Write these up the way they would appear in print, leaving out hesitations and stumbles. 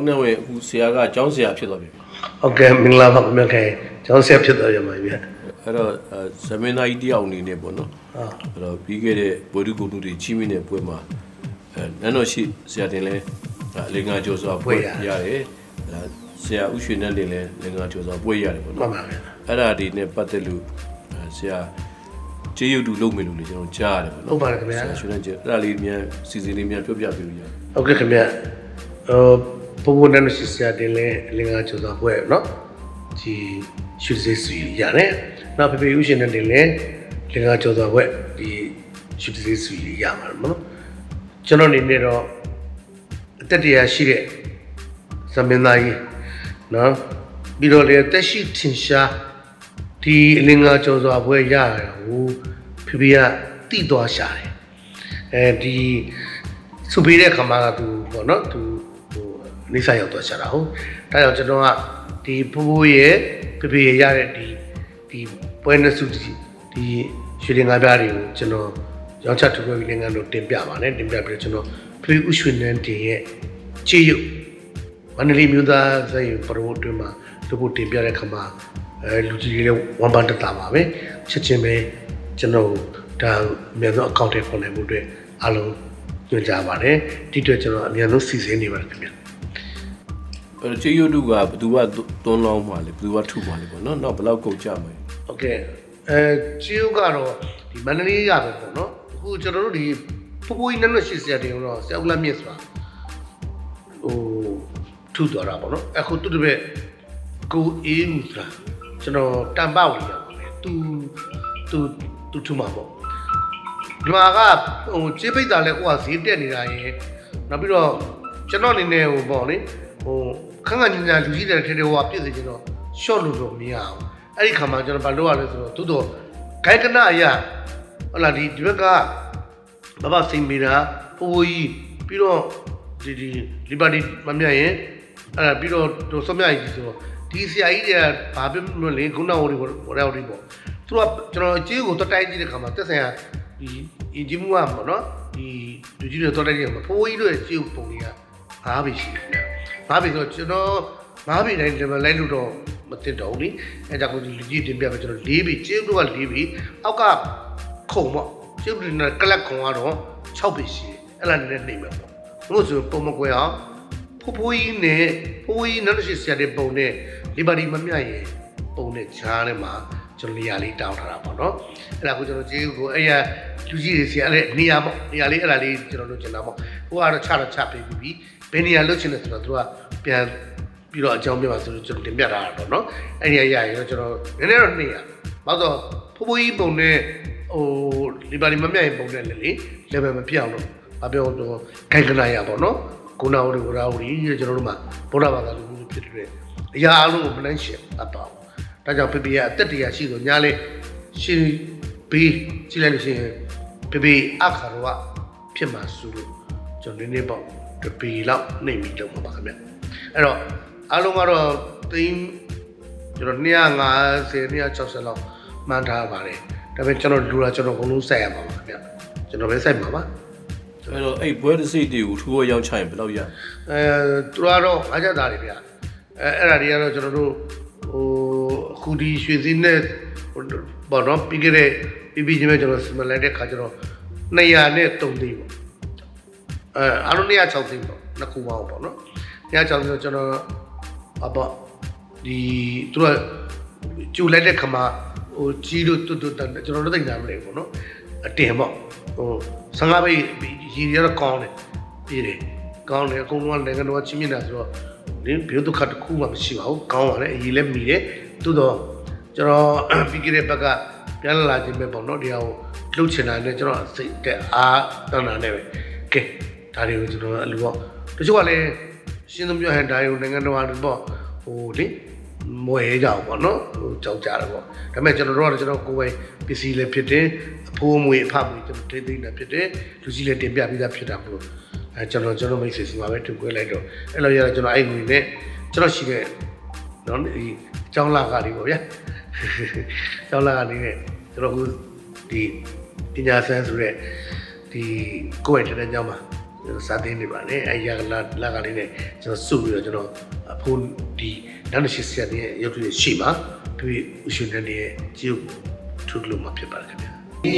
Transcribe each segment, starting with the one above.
နဲ့ဝင်အခုဆရာကကျောင်းဆရာဖြစ်သွားပြီဟုတ်ကဲ့မင်္ဂလာပါခင်ဗျာခင်ကျောင်းဆရာဖြစ်သွားရမှာဗျာအဲ့တော့ဇမင်းသားကြီးတယောက်အနေနဲ့ပေါ့နော်အဲ့တော့ပြီးခဲ့တဲ့ဘွေဒုကုတုတွေကြီးမင်းတဲ့ပွဲမှာနန်းတော်ရှိဆရာတင်လဲလေငါကျော်စွာပွဲရတယ်ဆရာဥရွှေနဲ့တင်လဲလေငါကျော်စွာပွဲရတယ်ပေါ့နော်အဲ့ဒါဒီနဲ့ပတ်သက်လို့ဆရာကျေးရုပ်တူလုပ်မယ်လို့လေကျွန်တော်ကြားရတယ်ပေါ့နော်ဟုတ်ပါတယ်ခင်ဗျာဆရာရွှေနဲ့ကျအဲ့ဒါလေးမြန်စီစဉ်လေးမြန်ပြောပြပေးလို့ရတယ်ဟုတ်ကဲ့ခင်ဗျာဘိုးနန်းတော်ရှိဆရာတင်လဲလေငါကျော်စွာပွဲနော်ဒီရွှေစေးစီရတယ်နောက်ဖေဥရှင်နဲ့တင်လဲလေငါကျော်စွာပွဲဒီရွှေစေးစီရမှာနော်ကျွန်တော်အနေနဲ့တော့အသက်တရားရှိတဲ့ဇမင်းသားကြီးနော်ပြီးတော့လေတက်ရှိထင်ရှားဒီအလင်္ကာကျော်စွာပွဲရတာဟိုဖေကတိသွားရှာတယ်အဲဒီစုပေးတဲ့ခါမှာသူပေါ့နော်သူဟိုနေစာရောက်သွားရှာတာဟုတ်ဒါကြောင့်ကျွန်တော်ကဒီဖိုးရဲ့ဖေရရတဲ့ဒီပွဲနဲ့စုဒီရွှေလင်္ကာပြားတွေကိုကျွန်တော်ရောင်းချထုတ်ပြီးနိုင်ငံတို့တင်ပြပါတယ်တင်ပြပြီးတော့ကျွန်တော်ဖေဥရွှေနန်းတင်ရဲ့ခြေရုပ်မန္တလေးမြို့သားဆိုင်ပရိုအတွင်းမှာလုပ်ဖို့တင်ပြတဲ့ခါမှာလူကြီးတွေလည်းဝမ်ပန်တတာပါပဲချက်ချင်းပဲကျွန်တော်ဒါအများဆုံးအကောင့်တွေဖွင့်နိုင်မှုအတွက်အားလုံးညွှန်ကြားပါတယ်ဒီအတွက်ကျွန်တော်အများဆုံးစီစဉ်နေပါတယ်ခင်ဗျခြေရုပ်တုကဘယ်သူကသွန်းလောင်းမှာလဲဘယ်သူကထုမှာလဲပေါ့နော်နောက်ဘယ်လောက်ကုန်ကြမှာလဲဟုတ်ကဲ့ခြေရုပ်ကတော့ဒီမန္တလေးရပဲပေါ့နော်အခုကျွန်တော်တို့ဒီဖိုးကြီးနန်းတော်ရှိဆရာတင်တော့ဆရာဦးလမြင့်ဆိုတာဟိုထုသွားတာပေါ့နော်အခုသူတပည့်ကိုအေးမှုဆိုတာကျွန်တော်တန်ပဝီရပါမယ်သူထုမှာပေါ့ဒီမှာကဟိုခြေပိတ်တာလဲဟိုကဈေးတက်နေတာရယ်နောက်ပြီးတော့ကျွန်တော်အနေနဲ့ဟိုပေါ့လေဟိုခန်းခန်းညညာလူကြီးတဲ့ထဲဟိုကပြည့်စင်ကျွန်တော်ရှော့လို့မရအောင်အဲ့ဒီခါမှာကျွန်တော်ဘာလုပ်ရလဲဆိုတော့သို့တော့ဂိုက်ကနအရာဟုတ်လားဒီဘက်ကဘာစိန်မီတာဖိုးကြီးပြီးတော့ဒီလီဘာတီမမြတ်ရင်အဲ့ပြီးတော့စောမြကြီးဆိုတော့ဒီဆရာကြီးတွေကဘာဖြစ်လို့လဲခုနကဟိုတွေပေါ့သူကကျွန်တော်အကြီးကိုတွတ်တိုက်ကြည့်တဲ့ခါမှာတက်ဆိုင်ရာဒီအင်ဂျင်မူကပေါ့နော်ဒီလူကြီးတွေတွတ်တိုက်ကြည့်မှာဖိုးကြီးတို့ရဲ့ကြီးပုံတွေက9ပေရှိတယ်9ပေဆိုတော့ကျွန်တော်9ပေတိုင်းဒီမှာလိုက်လို့တော့မသိတော့ဘူးလေအဲကြောင့်ဒီလူကြီးတင်ပြပဲကျွန်တော်4ပေကြီးတို့က4ပေအောက်ကခုံပေါ့ကျုပ်ဒီကလက်ခုံကတော့6ပေရှိတယ်အဲ့ဒါနဲ့နေမှာပေါ့လို့ဆိုပုံမကွယ်အောင်ဖိုးကြီးနဲ့ဖိုးကြီးနောက်တစ်ချက်ဆရာတဲ့ပုံနဲ့လီဘာတီမမြတ်ရဲ့ပုံနဲ့ဂျားထဲမှာကျွန်တော်နေရာလေးတောင်းထားတာပေါ့နော်အဲ့ဒါကိုကျွန်တော်ကျေးကိုအဲ့ရလူကြီးတွေဆရာအဲ့နေရာပေါ့နေရာလေးအဲ့ဒါလေးကျွန်တော်လုပ်ချင်တာပေါ့ဟိုကတော့ချပေးပြီးဘယ်နေရာလုပ်ချင်လဲဆိုတော့သူကပြန်ပြီးတော့အကြောင်းပြပါဆိုတော့ကျွန်တော်တင်ပြထားတာတော့နော်အဲ့ဒီရရင်တော့ကျွန်တော်နည်းနည်းတော့နေရဘာလို့ဖိုးကြီးပုံနဲ့ဟိုလီဘာတီမမြတ်ရဲ့ပုံနဲ့လေlevel မပြောင်းတော့ဘာပြောတော့ခိုင်ကနာရပေါ့နော်ကိုနာဝရီဝရာဝရီကျွန်တော်တို့မှာဗုဒ္ဓဘာသာလူမျိုးဖြစ်တဲ့အရာအလုံးကိုမနှိုင်းရှင်အပ်ပါဘူးဒါကြောင့်ဖေကအသက်တရားရှိဆိုညာလေရှင်ဘေးကြည့်လိုက်လို့ရှိရင်ဖေအခါတော့ဖြစ်မှာစုလို့ကျွန်တော်နည်းနည်းပေါ့တပေလောက်နှိမ့်ပြီးတော့မှာပါခင်ဗျအဲ့တော့အလုံးကတော့သိန်းကျွန်တော်250 260လောက်မှန်းထားပါတယ်ဒါပေမဲ့ကျွန်တော်လူလာကျွန်တော်အကုန်လုံးစိုက်ရမှာပါခင်ဗျကျွန်တော်ပဲစိုက်မှာပါအဲ့တော့အဲ့ဘွဲတစ်စိတ်တွေကိုထိုးရောက်ချရင်ဘယ်လောက်ရသူကတော့အားကြတာတွေဗျအဲ့ဒါတွေကတော့ကျွန်တော်တို့ဟိုအခုဒီရွှေစည်းနဲ့ဘောနော်ပြီးခဲ့တဲ့ပြီးချင်းပဲကျွန်တော်စမလိုက်တဲ့ခါကျတော့200နဲ့3သိန်းပေါ့အားလုံး206သိန်းပေါ့နှစ်ခုပေါင်းပေါ့နော်206ဆိုကျွန်တော်အပေါ့ဒီသူကကျူလိုက်တဲ့ခါမှာဟိုကြီးတို့တွတ်ကျွန်တော်တို့သိနေတာမလဲပေါ့နော်အတင်ပေါ့ဟို15ပိတ်ရည်ရတော့ကောင်းတယ်ပြည်တယ်ကောင်းတယ်အကုန်လုံးကနိုင်ငံတော်ကချင်းမြင့်တာဆိုတော့ဒီဘယ်ဒုက္ခတစ်ခုမှမရှိပါဘူးကောင်းပါတယ်အရေးလည်းမိတယ်သို့တော့ကျွန်တော်ပြီးခဲ့တဲ့ဘက်ကပြန်လာခြင်းပဲပေါ့နော်ဒီဟာကိုလှုပ်ချင်တာနဲ့ကျွန်တော်စိတ်တက်အားတန်းတာနဲ့ပဲကဲဒါတွေကိုကျွန်တော်အလူပေါ့တချို့ကလည်းရှင်းသမပြောဟန်ဒါတွေကိုနိုင်ငံတော်ကပေါ့ဟိုလေမွေးကြအောင်ပေါ့နော်ဟိုကြောက်ကြတယ်ပေါ့ဒါပေမဲ့ကျွန်တော်တို့ကကျွန်တော်ကိုယ်ပဲပစ္စည်းလည်းဖြစ်တယ်အဖိုးမွေအဖမွေကျွန်တော်ထိသိမ်းတာဖြစ်တယ်လူကြီးလည်းတင်ပြပြီးသားဖြစ်တာမလို့ကျွန်တော်မိတ်ဆွေစီမှာပဲတူခွဲလိုက်တော့အဲ့လိုရတော့ကျွန်တော်အဲ့ငွေနဲ့ကျွန်တော်ရှိတဲ့နော်ဒီအကြောင်းလာကလေးပေါ့ဗျာအကြောင်းလာကလေးနဲ့ကျွန်တော်ခုဒီပညာဆန်းဆိုတဲ့ဒီကိုယ့်ရဲ့တန်းကျောင်းမှာစာသင်နေပါနဲ့အဲရလာကလေးနဲ့ကျွန်တော်စုပြီးတော့ကျွန်တော်အဖိုးဒီနောက်တစ်ဆက်ဆက်ရဲ့ရုပ်တွေရှိမှာပြီးဥရှင်တဲ့ရဲ့ကျုပ်ထုတ်လို့မှာဖြစ်ပါတယ်ခင်ဗျာ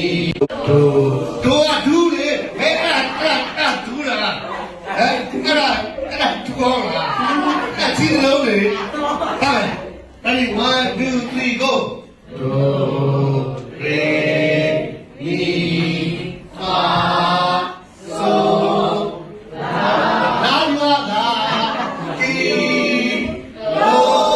တို့ကဒူးလေဟဲ့အဲ့ဒူးလားဟဲ့အဲ့ဒူးဟောလားအဲ့စီလုံးလေဟဲ့ ready 1 2 3 go do re mi fa so la la la ti do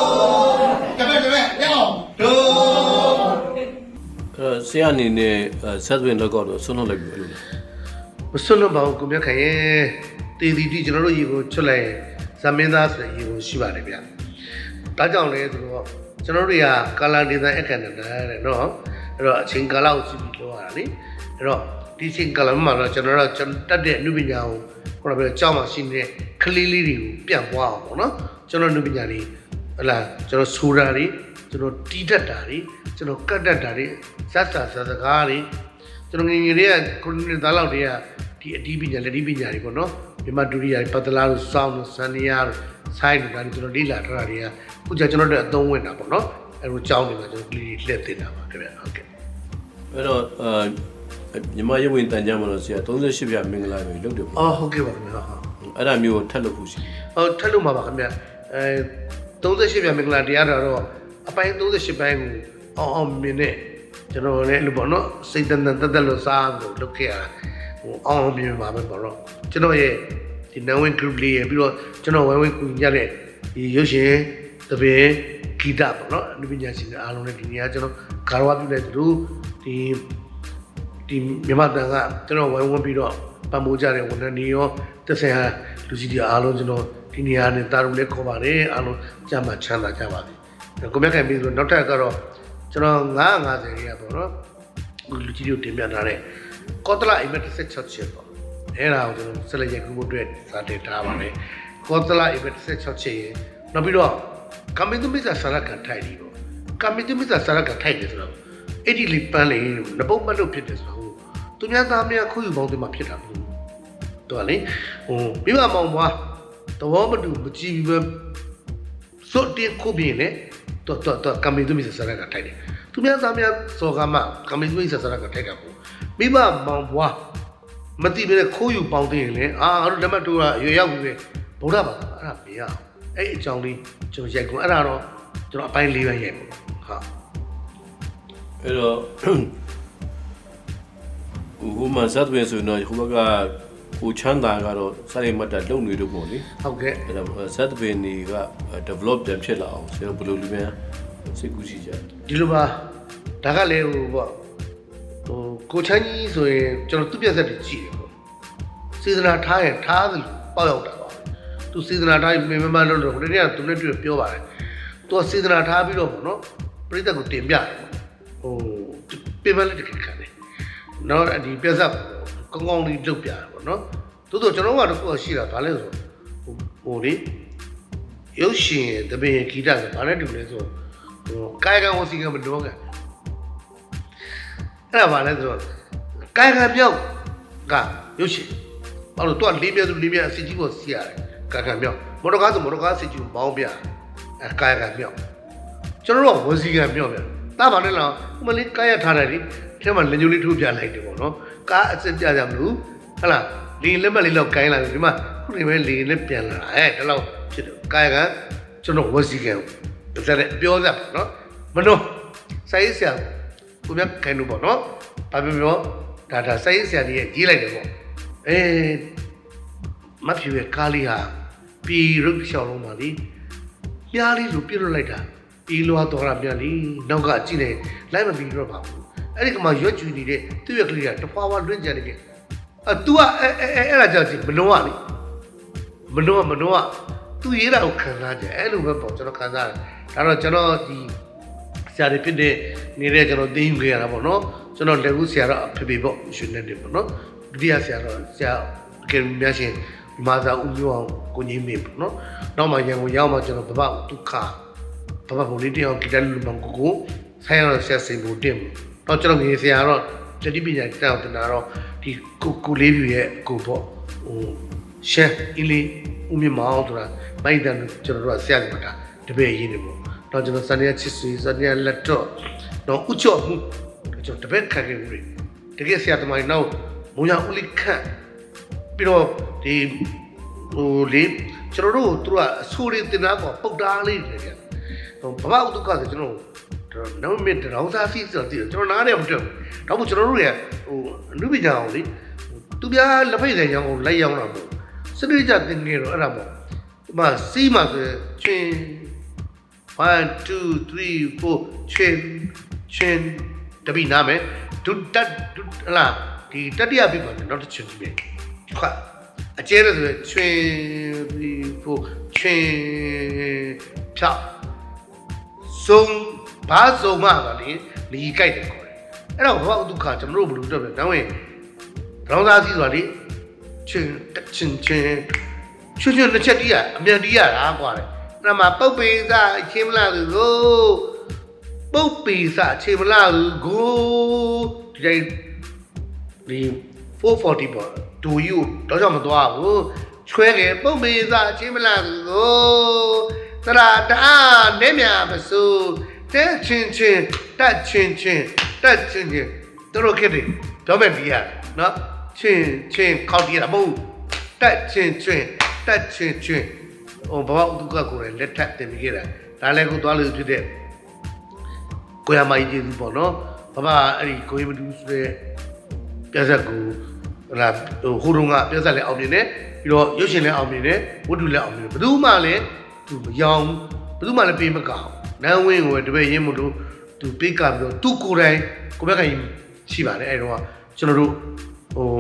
ဆရာအနေနဲ့ဆက်သွင်းတော့တော့ဆွလို့လိုက်ပြီလို့မဆွလို့ပါဘူးကိုမြတ်ခိုင်ရဲ့တည်တည်တီကျွန်တော်တို့ရေကိုချွတ်လိုက်ဇမင်းသားဆိုတဲ့ရေကိုရှိပါတယ်ဗျဒါကြောင့်လဲဆိုတော့ကျွန်တော်တို့တွေကကာလာဒေသအခန္ဓာတဲ့နော်အဲ့တော့အချိန်ကာလကိုကြည့်ပြီးပြောရတာလေအဲ့တော့ဒီအချိန်ကာလမှာတော့ကျွန်တော်တို့တတ်တဲ့အနုပညာကိုခုနကပြောကြောက်မှရှိနေတဲ့ကလေးလေးတွေကိုပြန်ပွားအောင်ပေါ့နော်ကျွန်တော်အနုပညာတွေဟလာကျွန်တော်ဆိုတာတွေကျွန်တော်တီးတတ်တာတွေကျွန်တော်ကတ်တတ်တာတွေစကားတွေကျွန်တော်ငယ်ငယ်လေးကခုနှစ်သားလောက်တည်းကဒီအတီးပညာလက်တီးပညာတွေပေါ့နော်မြန်မာဒူရီယာပတ်တလာတို့စောင်းတို့စန္နီယာတို့ဆိုင်းတို့ဒါတွေကျွန်တော်လေ့လာထားတာတွေကခုကျကျွန်တော်တို့အသုံးဝင်တာပေါ့နော်အဲလိုကြောင်းနေမှာကျွန်တော်ကလေးလှည့်တင်တာပါခင်ဗျဟုတ်ကဲ့အဲ့တော့မြန်မာရုပ်ဝင်တန်ကြမှာလို့ဆရာ38ပြမင်္ဂလာပဲလုပ်တယ်ပေါ့ဟုတ်ကဲ့ပါခင်ဗျဟုတ်အဲ့ဒါမျိုးထပ်လုပ်ဖို့ရှိထပ်လုပ်မှာပါခင်ဗျ38ပြမင်္ဂလာတရားတော့အပိုင်း38ပိုင်းကိုအောင်မြင်တဲ့ကျွန်တော်လည်းလို့ပေါ့နော်စိတ်တန်တက်လို့စားလို့လုပ်ခဲ့ရတာဟိုအောင်မြင်ပါမယ်ပေါ့နော်ကျွန်တော်ရဲ့ဒီနဝင်း group လေးရပြီးတော့ကျွန်တော်ဝိုင်းကူညီရတဲ့ဒီရုပ်ရှင်တပင်ဂီတပေါ့နော်အနုပညာရှင်တွေအားလုံးနဲ့ဒီနေရာကျွန်တော်ဂါရဝပြုလိုက်သူဒီမြန်မာတန်ကကျွန်တော်ဝိုင်းပြီးတော့ပံ့ပိုးကြတဲ့ဝန်ထမ်းတွေရောတက်ဆိုင်ရာလူကြီးတွေအားလုံးကျွန်တော်ဒီနေရာနဲ့တာရုံလေးခေါ်ပါတယ်အားလုံးကြမ်းမှချမ်းသာကြပါစေကိုမြတ်ခိုင်ပြီးဆိုနောက်ထပ်ကတော့ကျွန်တော်950ရေပေါ့နော်လူကြီးတို့တင်ပြထားတဲ့ကောတလာအိမ်မက်16ချက်ပေါ့အဲ့ဒါကိုကျွန်တော်ဆက်လက်ရိုက်ကူးဖို့အတွက်စာတင်ထားပါတယ်ကောတလာအိမ်မက်16ချက်ရေနောက်ပြီးတော့ကမ္မင်းသူမိစ္ဆာစာရကထိုက်ဒီပေါ့ကမ္မင်းသူမိစ္ဆာစာရကထိုက်တယ်ဆိုတော့အဲ့ဒီလီပန်းလေးနပုတ်ပတ်လို့ဖြစ်တယ်ဆိုတော့သူများသားများခုယူပေါင်းတွေမှာဖြစ်တာဘူးတော်ကလေမိမမောင်ဘွားသဘောမတူမကြည့်ဘူးစော့တင်ခုပြင်းလေတော့ကမ္မင်းသူမိစ္ဆာစာရကထိုက်တယ်သူများသားများစောကမှကမ္မင်းသူမိစ္ဆာစာရကထိုက်တာဘူးမိမမောင်ဘွားမတိပဲခိုးယူပေါင်းသိရင်လေငါတို့လက်မှတ်ထိုးတာရွေရောက်ပြီပဲဗုဒ္ဓဘာသာအဲ့ဒါမရအောင်အဲ့အကြောင်းလေးကျွန်တော်ရိုက်ကုန်အဲ့ဒါတော့ကျွန်တော်အပိုင်း၄ပိုင်းရိုက်ပေါ့ဟာအဲ့တော့ဟိုမှာဇတ်ဝင်ဆိုတော့ဟိုဘက်ကဟိုချမ်းသာကတော့စာရိတ်မှတ်တာလုံနေတော့ပေါ့လေဟုတ်ကဲ့အဲ့တော့ဇတ်ဝင်တွေက develop ပြန်ဖြစ်လာအောင်ဆရာဘယ်လိုလူများစိတ်ကူးရှိကြဒီလိုပါဒါကလေဟိုပေါ့ကိုချမ်းကြီးဆိုရင်ကျွန်တော်သူ့ပြက်ဆက်တွေကြည့်တယ်ပေါ့စေတနာထားရင်ထားသလိုပေါက်ရောက်တာပါသူစေတနာထားမင်းမလို့လို့ဒီနေ့ကသူနဲ့တွေ့ပြောပါတယ်သူကစေတနာထားပြီးတော့ပေါ့နော်ပြိတ္တကိုတင်ပြတယ်ဟိုပြင်ပလက်တခက်ခံတယ်နော်ဒီပြက်ဆက်ကောင်းကောင်းလေးလုပ်ပြတယ်ပေါ့နော်သို့တော့ကျွန်တော်ကတော့ကိုယ်ရှိတာဗာလဲဆိုဟိုလေရုပ်ရှင်တပင်ဂီတဆိုဗာလဲတူလဲဆိုဟိုကာယကံဝစီကံမတော်ကံအဲ့ဒါဗာလဲဆိုတော့ကာယကံမြောက်ကရုပ်ရှင်ဘာလို့တော့လေးပြသူလေးပြအစစ်ကြီးကိုစီးရတယ်ကာယကံမြောက်မော်တော်ကားဆိုမော်တော်ကားစစ်ကြီးကိုမောင်းပြကာယကံမြောက်ကျွန်တော်တို့ဝစီကံမြောက်ပြန်တာဗာလဲလားဥမလေးကာယထားတယ်လေထဲမှာလက်ညှိုးလေးထိုးပြလိုက်တယ်ပေါ့နော်ကားအစစ်ပြကြမလို့ဟလာလီလက်မလေးလောက်ကိုင်းလာပြီဒီမှာခုနေပဲလီနဲ့ပြန်လာဒါလောက်ဖြစ်တယ်ကာယကံကျွန်တော်ဝစီကံဒါလည်းပြောစပ်နော်မနှောစိုင်းဆရာကိုမြတ်ခိုင်လို့ပေါ့နော်ဘာပြောဒါစိုင်းဆရာကြီးရဲ့ကြီးလိုက်တယ်ပေါ့မဖြူရဲ့ကားလေးဟာပြည်ရုပ်လျှောက်လုံးပါလေပြားလေးလိုပြစ်လွတ်လိုက်တာပြီးလွားတော်ရပြားလေးနောက်ကကြည့်နေလိုက်မပြီးတော့ပါဘူးအဲ့ဒီကမှရွက်ကျူနေတဲ့သူ့ရဲ့ကလေးကတဖွာဖွာလွင့်ကြတယ်तू อ่ะအဲ့ဒါကြောင့်မနှောကလေမနှောက तू ရေးတာကိုခံစားကြအဲ့လိုပဲပေါ့ကျွန်တော်ခံစားတယ်ဒါတော့ကျွန်တော်ဒီဆရာတွေဖြစ်တဲ့နေတဲ့ကျွန်တော်သိယူခဲ့ရတာပေါ့နော်ကျွန်တော်လက်ဦးဆရာတော့ဖေပေါ့ရှင်နေတယ်ပေါ့နော်ဒုတိယဆရာတော့ဆရာကယ်မြရှင်မာသာဦးမျိုးအောင်ကိုကြီးမေပေါ့နော်နောက်မှရန်ကုန်ရောက်မှကျွန်တော်ဘဘဒုက္ခဘဘဘုံလေးတယောက်ဂီတလူမန်ကိုဆိုင်ရဆရာစိန်ဘူတင်တော့ကျွန်တော်ငယ်ဆရာတော့တတိပညာတောက်တနာတော့ဒီကိုလေးပြူရဲ့ကိုပေါ့ရှမ်းအင်းလေးဦးမြမောင်ဆိုတာမိုက်တန်ကျွန်တော်တို့ကဆရာကတာတပည့်ရင်းနေပေါ့တော့ကျွန်တော်စနေချစ်ဆွေစနေလက်တော့တော့ဥကျော်မှုကျွန်တော်တပည့်ခံခဲ့ဦးတယ်တကယ်ဆရာသမားကြီးနောက်မုံရဦးလေးခန့်ပြီးတော့ဒီလေကျွန်တော်တို့သူကအဆူရီတင်တာကပုတ်တားလေးတွေဗျဘဘဥဒုက္ခဆိုကျွန်တော်နောက်မြစ်တောင်စားစီးဆိုတော့ကျွန်တော်နားနေမတက်ဘူးတော့ကျွန်တော်တို့ရဲ့အနုပညာအောင်လေသူပြလက်ဖိတ်ဆိုင်ရောင်းလိုက်ရောင်းတာပေါ့စနစ်ကြတင်နေတော့အဲ့ဒါပေါ့ဒီမှာစီးမှာဆိုချင်း1 2 3 4ချင်းတပိနာမယ်ဒုတတ်ဟလာဒီတတိယပြပါနောက်တစ်ချင်းပြခွတ်အကျဲဆိုချင်းပြီးဖို့ချင်းဖြောက်စုံဘာစုံမှာပါလေလီကြိုက်တယ်ခေါ်တယ်အဲ့တော့ဘာဒုက္ခကျွန်တော်တို့ဘယ်လိုတော့လဲတောင်းရင်ဘောင်းသားစီးဆိုတာလေချင်းနှစ်ချက်တီးရအမြန်တီးရတာကွာလေအဲ့မှာပုတ်ပေစာအချင်းမလားသူကိုပုတ်ပေစာအချင်းမလားသူကိုဒီတိုင်းဒီ440ပေါ့ဒူယူတော့ကြောင့်မသွားဘူးချွဲတယ်ပုတ်ပေစာအချင်းမလားသူကိုသရတာနဲမြမစိုးတဲချင်းတက်ချင်းတို့ခဲ့တယ်တော့မဲ့ဒီရနော်ချင်းခောက်တည်ရမဟုတ်တက်ချင်းဟိုဘဝဥဒုက္ခကိုလည်းလက်ထပ်တင်ပြီးခဲ့တာဒါလည်းကိုသွားလို့ဖြစ်တဲ့ကိုရမကြီးကျေးဇူးပေါ့နော်ဘဘအဲ့ဒီကိုရမတူဆိုတဲ့ပြဿက်ကိုဟလာဟိုတုန်းကပြဿက်လည်းအောင်မြင်တယ်ပြီးတော့ရုပ်ရှင်လည်းအောင်မြင်တယ်ဝတ္ထုလည်းအောင်မြင်တယ်ဘယ်သူမှလည်းသူမယောင်ဘယ်သူမှလည်းပေးမကောင်းနန်းဝင်းကိုတပည့်ရင်းမို့လို့သူပေးကပြီးတော့သူကိုယ်တိုင်ကိုဘက်ကကြီးရှိပါတယ်အဲ့တော့ကျွန်တော်တို့ဟို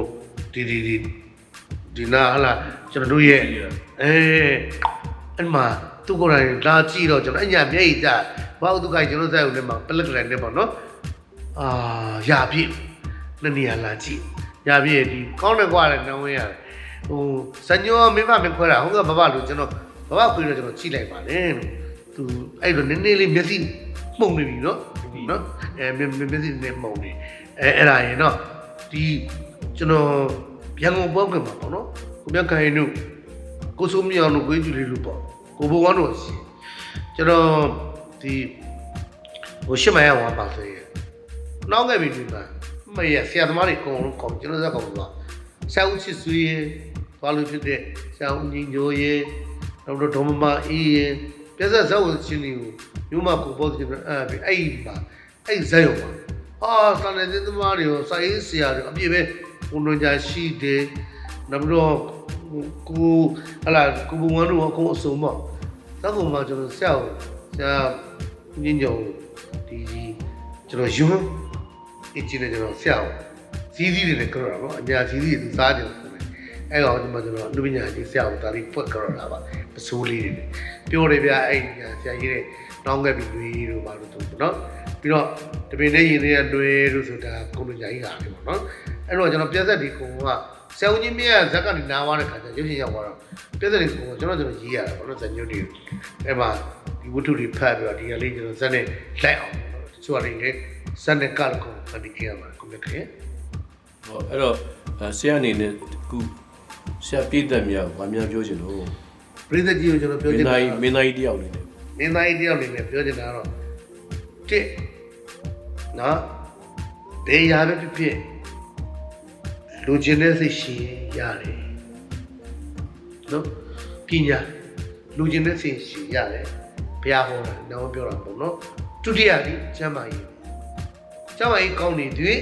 ဒီနာဟလာကျွန်တော်တို့ရဲ့အဲ့မှာသူကိုယ်တိုင်လာကြည့်တော့ကျွန်တော်အညာမျက်ရည်ကြဘာဥဒုက္ခကျွန်တော်ဇက်ဦးလည်းမှာပလက်ကြတယ်နဲ့ပေါ့နော်ရပြည့်နှစ်နေရာလာကြည့်ရပြည့်ဒီကောင်းတယ်ကွာလည်းနှောင်းဝင်ရတယ်ဟိုစညောမင်းမခွဲတာဟုတ်ကဘဘလို့ကျွန်တော်ဘဘခွေတော့ကျွန်တော်ကြည့်လိုက်ပါလေသူအဲ့တော့နည်းနည်းလေးမျက်စိမှုန်နေပြီနော်မျက်စိနဲ့မှုန်နေအဲ့ဒါရင်တော့ဒီကျွန်တော်ရန်ကုန်ပေါက်ကမှာပေါ့နော်ကိုမြတ်ခိုင်တို့ကိုစိုးမြောင်တို့ကိုကြီးလေးတို့ပေါ့ကိုဘုံဝမ်းတို့ရှိကျွန်တော်ဒီဟိုရှစ်မိုင်ရဝါပါဆိုရင်နောက်ခဲ့ပြီဒီမှာမရဆရာသမားတွေအကုန်လုံးကောင်းကျွန်တော်ဇက်ကောင်ကဆရာဦးချစ်စွေးသွားလို့ဖြစ်တဲ့ဆရာဦးညီညိုရေနောက်တော့ဒေါ်မမအေးရေပြဿနာဇက်ဝင်ချင်းတွေကိုမြို့မှာကိုပေါ့ကျွန်တော်အဲ့မှာအဲ့ဇက်ရောပါစာနယ်သမားတွေရောစာရေးဆရာတွေအပြည့်ပဲဘုံတော်ကြာရှိတယ်နောက်ပြီးတော့ကိုဟလာကိုဘုံဝမ်းတို့အကုန်အစုံပေါ့ဇက်ကောင်မှာကျွန်တော်ဆရာညညုံဒီကျွန်တော်ယွန်းအချင်းနဲ့ကျွန်တော်ဆရာစီးတွေနဲ့ကြောက်တာပေါ့အညာစီးတွေသူစားတယ်ဆိုတယ်အဲ့တော့ဒီမှာကျွန်တော်လူပညာကြီးဆရာကိုဒါလေးဖွက်ကြောက်တာပါပစိုးလေးတွေပြောတယ်ဗျအဲ့ညာဆရာကြီးတဲ့တောင်းခဲ့ပြီးတွေးတို့ပါလို့သူနော်ပြီးတော့တပင်နဲ့ရင်တွေကတွေးလို့ဆိုတာကိုလူညာကြီးကပဲပေါ့နော်အဲ့တော့ကျွန်တော်ပြက်ဆက်ဒီကုံကဆရာဦးကြီးမြတ်ဇက်ကနေနားသွားတဲ့ခါကျရုပ်ရှင်ရောက်သွားတော့ပြက်ဆက်ဒီကုံကကျွန်တော်ရေးရတာပေါ့နော်ဇညွတ်တွေအဲ့မှာဒီဝတ္ထုတွေဖတ်ပြီးတော့ဒီကလေးကျွန်တော်ဇက်နဲ့လိုက်အောင်တချို့ကလည်းဇက်နဲ့ကလကိုဖတ်ပြီးကြရမှာကိုမြတ်ခင်ဟောအဲ့တော့ဆရာအနေနဲ့ခုဆရာပြည်သက်များဘာများပြောချင်လို့ပြည်သက်ကြီးကိုကျွန်တော်ပြောချင်တာမင်းသားကြီးတယောက်အနေနဲ့ပြောချင်တာတော့တစ်နော်ဒေးရပဲဖြစ်လူချင်းတဲ့စိတ်ရှိရတယ်နော်ပညာလူချင်းတဲ့စိတ်ရှိရတယ်ဘုရားဟောတာနောက်ပြောတာပေါ့နော်ဒုတိယဒီကျမ်းမာရေးကောင်းနေသည်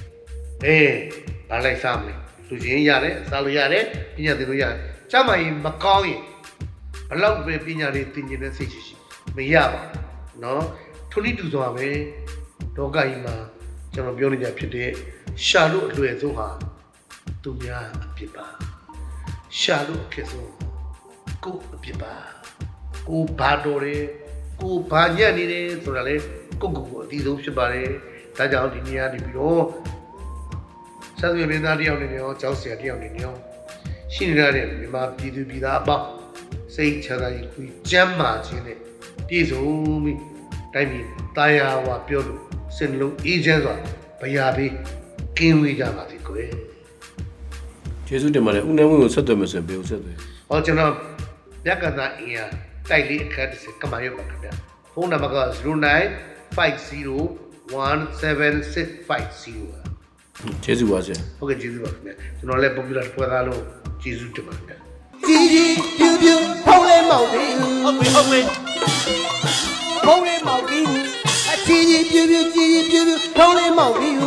ဘာလိုက်စားမလဲလူချင်းရတယ်စားလို့ရတယ်ပညာသင်လို့ရတယ်ကျမ်းမာရေးမကောင်းရင်ဘလောက်ပဲပညာတွေသင်ကျင်တဲ့စိတ်ရှိမရပါဘူးနော်ထိုနည်းတူစွာပဲလောကကြီးမှာကျွန်တော်ပြောနေကြဖြစ်တဲ့ရှာလို့အလွယ်ဆုံးဟာသူများအဖြစ်ပါရှာလို့အခက်ဆုံးကိုအဖြစ်ပါကိုဘာတော်တယ်ကိုဘာညံ့နေတယ်ဆိုတာလေကိုအတီးဆုံးဖြစ်ပါတယ်ဒါကြောင့်ဒီနေရာနေပြီးတော့ဆက်သွယ်မင်းသားတယောက်နေရောကျောင်းဆရာတယောက်နေရောရှိနေရတဲ့မြန်မာပြည်သူပြည်သားအပေါင်းစိတ်ချမ်းသာရေးခွေးကျမ်းမာခြင်းနဲ့ပြည့်စုံပြီးတိုင်းပြည်တာယာဝါပြောလို့စင်လုံးအေးချမ်းစွာဗျာပေးကင်းဝေးကြပါစေကွယ်ကျေးဇူးတင်ပါတယ်ဦးနေဝင်းကိုဆက်သွယ်မယ်ဆိုရင်ဘယ်ကိုဆက်သွယ်ဟောကျွန်တော်မြက်ကသာအင်ရတိုက်လေးအခက်တစ်ကမာရုပ်ပါခင်ဗျဖုန်းနံပါတ်က0950176550 ကျေးဇူးပါဆရာဟုတ်ကဲ့ကျေးဇူးပါခင်ဗျကျွန်တော်လည်း popular ပွဲသားလို့ကျေးဇူးတင်ပါတယ်ခင်ဗျကြီးပြူပြူဖုံးလေးမောက်ပြီးဟုတ်ပြီဖုံးလေးမောက်ပြီးအကြီးပြူပြူဖုံးလေးမောက်ပြီး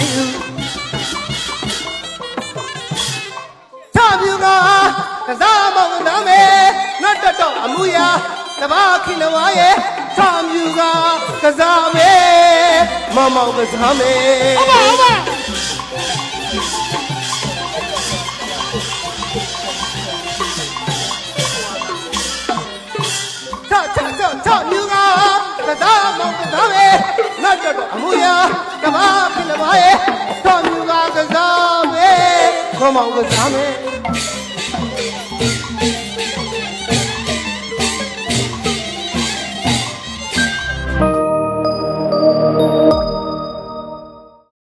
ချပြူကစားမောက်နာမဲငတ်တော့အမှုရာတဘာခိနဝါရဲ့ချပြူကစားမဲမောက်ကစားမဲဟုတ်ပါချမြူကသာမောင်သာပဲငါတော့အမှုရာတဘာခိနဝါရဲ့ချမြူကစားမဲမောက်ကစားမဲ